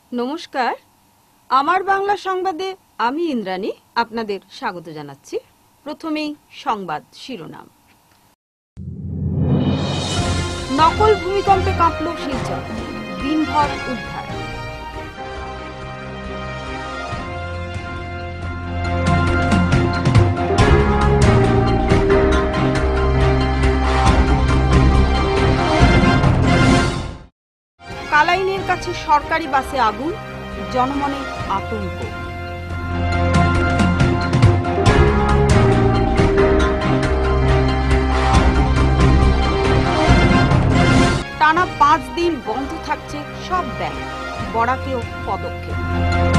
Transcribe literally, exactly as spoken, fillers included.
নমস্কার, আমার বাংলা সংবাদে আমি ইন্দ্রাণী আপনাদের স্বাগত জানাচ্ছি। প্রথমেই সংবাদ শিরোনাম। নকল ভূমিকম্পে কাঁপল শিলচর, দিনভর উদ্ধার। কালাইনের কাছে সরকারি বাসে আগুন, জনমনে আতঙ্ক। টানা পাঁচ দিন বন্ধ থাকছে সব ব্যাংক, বরাকেও পদক্ষেপ।